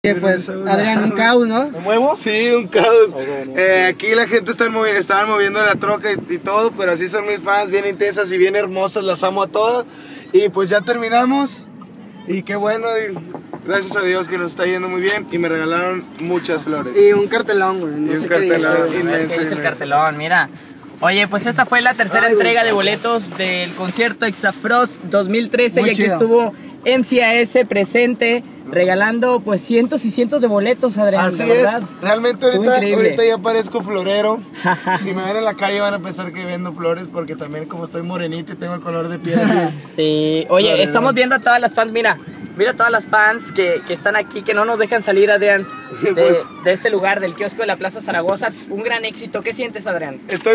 Pues, Adrián, un caos, ¿no? ¿Me muevo? Sí, un caos. Aquí la gente estaba moviendo la troca y todo, pero así son mis fans, bien intensas y bien hermosas, las amo a todas. Y pues ya terminamos. Y qué bueno, gracias a Dios que nos está yendo muy bien y me regalaron muchas flores. Y un cartelón, güey. No y un sé cartelón qué inmenso. ¿Qué dice el cartelón? Mira. Oye, pues esta fue la tercera entrega de boletos del concierto Exafrost 2013 y aquí estuvo MCAS presente regalando pues cientos y cientos de boletos, Adrián. Así es, realmente ahorita ya parezco florero. Si me ven en la calle van a pensar que vendo flores porque también como estoy morenito y tengo el color de piel así. Sí, oye, florero. Estamos viendo a todas las fans, mira a todas las fans que están aquí, que no nos dejan salir, Adrián, de este lugar, del kiosco de la Plaza Zaragoza. Un gran éxito. ¿Qué sientes, Adrián? Estoy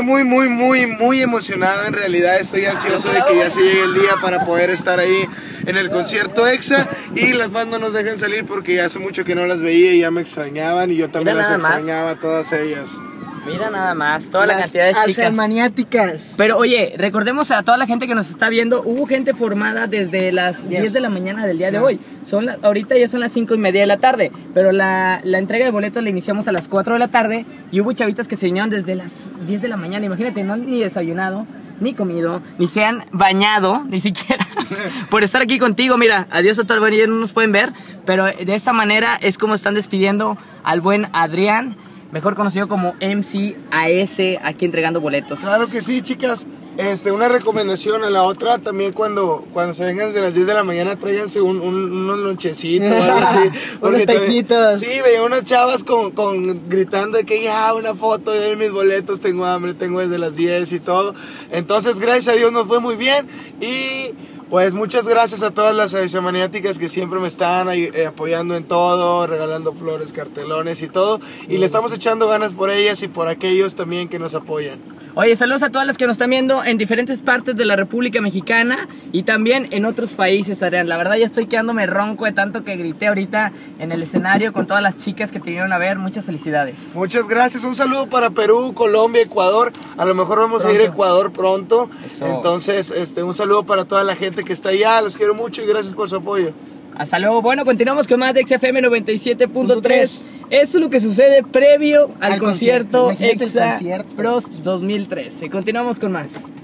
muy emocionado. En realidad estoy ansioso de que ya se llegue el día para poder estar ahí en el concierto EXA. Y las fans no nos dejan salir porque ya hace mucho que no las veía y ya me extrañaban. Y yo también las extrañaba a todas ellas. Mira nada más, toda la cantidad de chicas maniáticas. Pero oye, recordemos a toda la gente que nos está viendo, hubo gente formada desde las 10 de la mañana del día de hoy. Ahorita ya son las 5:30 de la tarde, pero la entrega de boletos la iniciamos a las 4 de la tarde y hubo chavitas que se vinieron desde las 10 de la mañana. Imagínate, no han ni desayunado, ni comido, ni se han bañado, ni siquiera, por estar aquí contigo. Mira, adiós a todo el buen, ellos no nos pueden ver, pero de esta manera es como están despidiendo al buen Adrián, mejor conocido como MCAS, aquí entregando boletos. Claro que sí, chicas. Una recomendación a la otra, también cuando se vengan desde las 10 de la mañana, tráiganse unos lonchecitos o algo así. Unos taquitos. Sí, veía unas chavas gritando de que ya una foto de mis boletos, tengo hambre, tengo desde las 10 y todo. Entonces, gracias a Dios nos fue muy bien y pues muchas gracias a todas las maniáticas que siempre me están apoyando en todo, regalando flores, cartelones y todo. Y le estamos echando ganas por ellas y por aquellos también que nos apoyan. Oye, saludos a todas las que nos están viendo en diferentes partes de la República Mexicana y también en otros países, Adrián. La verdad ya estoy quedándome ronco de tanto que grité ahorita en el escenario con todas las chicas que te vinieron a ver. Muchas felicidades. Muchas gracias. Un saludo para Perú, Colombia, Ecuador. A lo mejor vamos a ir a Ecuador pronto. Eso. Entonces, un saludo para toda la gente que está allá. Los quiero mucho y gracias por su apoyo. Hasta luego. Bueno, continuamos con más de XFM 97.3. Eso es lo que sucede previo al concierto EXA Frost 2013. Continuamos con más.